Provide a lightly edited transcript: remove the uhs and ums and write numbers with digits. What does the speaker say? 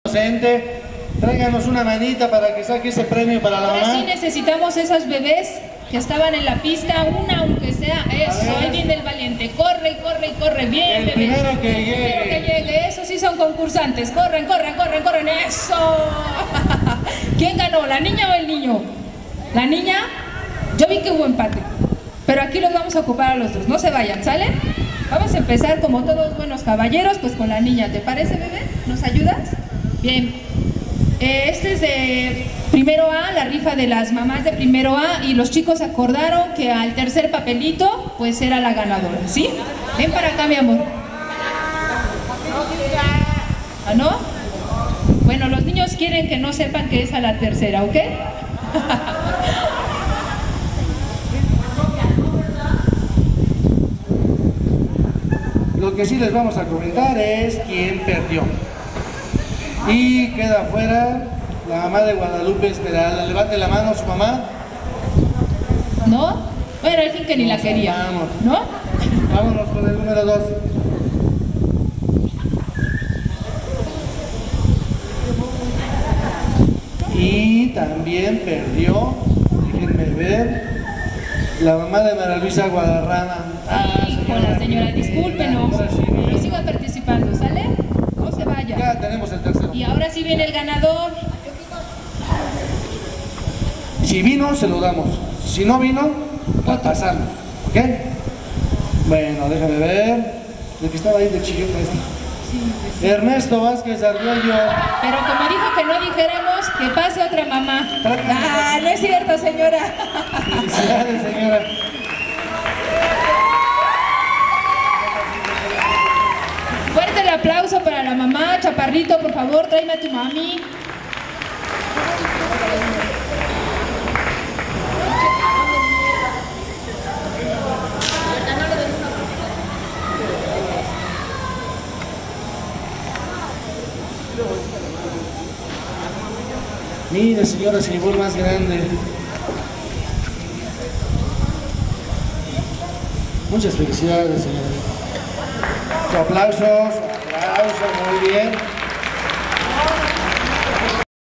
docente, tráiganos una manita para que saque ese premio para la mamá. Ahora sí necesitamos esas bebés que estaban en la pista, una aunque sea. Eso, ahí viene el valiente. Corre y corre y corre. Bien, El bebé. primero que El primero que llegue. Esos sí son concursantes. Corren, corren, corren, corren. Eso. ¿Quién ganó? ¿La niña o el niño? ¿La niña? Yo vi que hubo empate. Pero aquí los vamos a ocupar a los dos. No se vayan, ¿sale? Vamos a empezar como todos buenos caballeros, pues con la niña. ¿Te parece, bebé? ¿Nos ayudas? Bien. Este es de primero A, la rifa de las mamás de primero A, y los chicos acordaron que al tercer papelito pues era la ganadora, ¿sí? Ven para acá, mi amor. ¿Ah, no? Bueno, los niños quieren que no sepan que es a la tercera, ¿ok? Lo que sí les vamos a comentar es quién perdió. Y queda afuera la mamá de Guadalupe Esmeralda. Levante la mano su mamá. ¿No? Bueno, al fin que ni la quería. Vamos. ¿No? Vámonos con el número 2. Y también perdió, déjenme ver, la mamá de María Luisa Guadarrama. Hola señora, discúlpenos, pero sigan participando, ¿sale? No se vaya. Ya tenemos el tercero. Y ahora sí viene el ganador. Si vino, se lo damos. Si no vino, la pasamos. ¿Ok? Bueno, déjame ver. El que estaba ahí de chillón este. Ernesto Vázquez Arguello. Pero como dijo que no dijéramos, que pase otra mamá. Ah, no es cierto, señora. Felicidades, señora. Fuerte el aplauso para la mamá. Chaparrito, por favor, tráeme a tu mami. Mire, señora, se llevó el más grande. Muchas felicidades, señora. Aplausos, aplausos, muy bien.